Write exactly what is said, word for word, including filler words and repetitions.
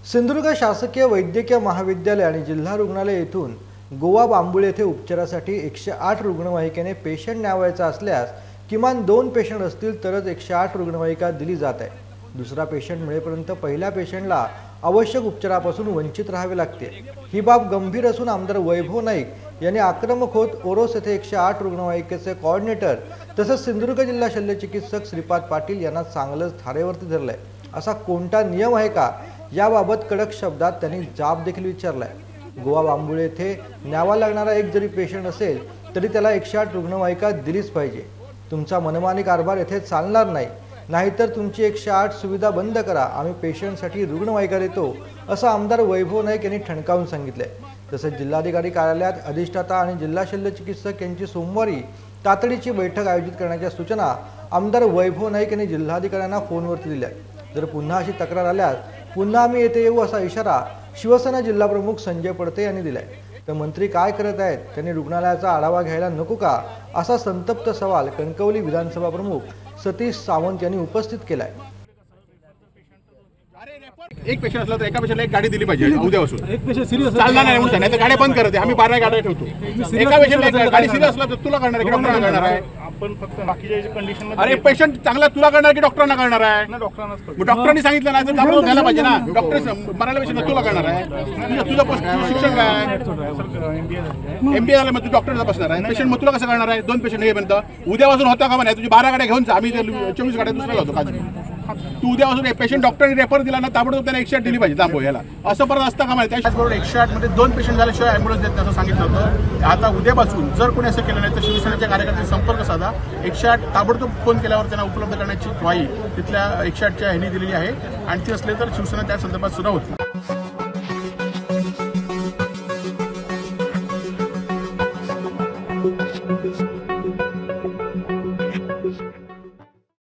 सिंधुदुर्ग शासकीय वैद्यकीय महाविद्यालय आणि जिल्हा रुग्णालय येथून गोवा बांबुळे येथे उपचारासाठी एकशे आठ रुग्णवाहिकेने पेशंट न्यावायचा असल्यास किमान दोन पेशंट असतील तरच एकशे आठ रुग्णवाहिका दिली जात आहे। दुसरा पेशंट मिळेपर्यंत पहिल्या पेशंटला आवश्यक उपचारापासून वंचित राहावे लागते। ही बाब गंभीर असून आमदार वैभव नाईक यांनी आक्रमक होत ओरोस येथे एकशे आठ रुग्णवाहिकेचे कोऑर्डिनेटर तसेच सिंधुदुर्ग जिल्हा शल्यचिकित्सक श्रीपाद पाटील यांना चांगलंच धारेवरती धरलंय। असा कोणता नियम आहे का याबाबत कडक शब्दात त्यांनी जाब देखील विचारलाय। गोवा बांबुळे येथे न्यावा लागणारा एक जरी पेशंट असेल तरी त्याला एकशे आठ रुग्णवाहिका दिलीच पाहिजे। तुमचा मनमानी कारभार येथे चालणार नाही, नाहीतर तुमची एकशे आठ सुविधा बंद करा, आम्ही पेशंटसाठी रुग्णवाहिका देतो असं आमदार वैभव नाईक यांनी ठणकावून सांगितलंय। तसेच जिल्हाधिकारी कार्यालयात अधिष्ठाता आणि जिल्हा शल्यचिकित्सक यांची सोमवारी तातडीची बैठक आयोजित करण्याच्या सूचना आमदार वैभव नाईक यांनी जिल्हाधिकाऱ्यांना फोनवरती दिल्या। जर पुन्हा अशी तक्रार आल्यास पुन्हा आम्ही येथे येऊ असा इशारा शिवसेना जिल्हाप्रमुख संजय पडते यांनी दिलाय। तर मंत्री काय करत आहेत, त्यांनी रुग्णालयाचा आढावा घ्यायला नको का असा संतप्त सवाल कणकवली विधानसभा प्रमुख सतीश सावंत यांनी उपस्थित केलाय। एक पेशंट असला तर एका पेशंटला एक गाडी दिली पाहिजे उद्यापासून। एक पेशंट सिरियस चालणार नाही म्हणून नाही तर गाड्या बंद करते, आम्ही बारा गाड्या ठेवतो। एका पेशंटला गाडी सिरियस असला तर तुला करणार की डॉक्टरांना करणार आहे? आपण फक्त बाकीच्या कंडिशन अरे पेशंट चांगला तुला करणार की डॉक्टरांना करणार आहे? ना डॉक्टरांनाच करतो। डॉक्टरांनी सांगितलं नाही तर दाबून घ्यायला पाहिजे ना। डॉक्टर मरायला पेशंट तुला करणार आहे? तुझं शिक्षण काय? एमबीए झालं मग तू डॉक्टरचा बसणार आहे, पेशंट मग तुला कसं करणार आहे? दोन पेशंट हे म्हणतं उद्यापासून होता का म्हणे तुझी बारा गाड्या घेऊन जा, आम्ही चोवीस गाड्या दुसऱ्याला होतो खाजगी। तू उद्यापासून पेशंट डॉक्टरने रेफर दिला ना ताबडतोब त्यांना एकशे आठ दिली पाहिजे तांबो याला, असं परत असतं का माहिती? त्याचबरोबर एकशे आठ मध्ये दोन पेशंट झाल्याशिवाय ॲम्ब्युलन्स देत नाही असं सांगितलं होतं। आता उद्यापासून जर कोणी असं केलं नाही तर शिवसेनेच्या कार्यकर्त्यांनी संपर्क साधा, एकशे आठ ताबडतोब फोन केल्यावर त्यांना उपलब्ध करण्याची ग्वाही तिथल्या एकशे आठच्या ह्यांनी दिलेली आहे आणि ती असले तर शिवसेना त्या संदर्भात सुद्धा होती।